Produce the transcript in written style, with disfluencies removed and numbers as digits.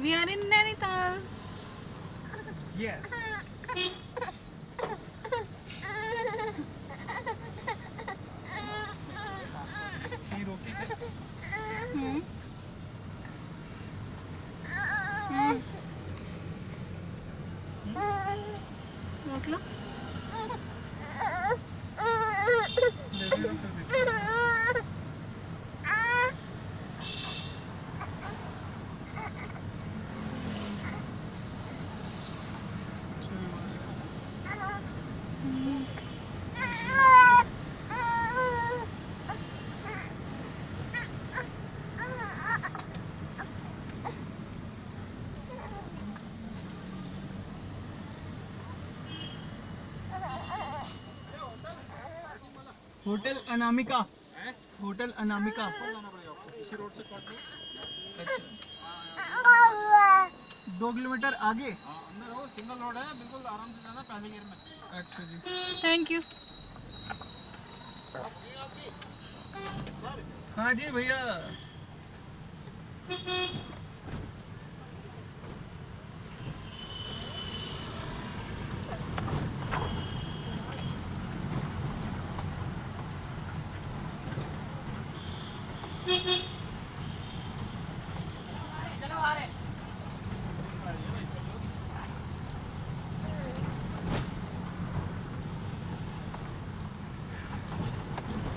We are in Nainital. Yes. ये रोके क्या? रोक लो। होटल अनामिका। होटल अनामिका। इसी रोड से काट लो। अच्छा 2 किलोमीटर आगे। अंदर हो, सिंगल रोड है, बिल्कुल आराम से जाना पहले गियर में। अच्छा जी, थैंक यू। हाँ जी भैया।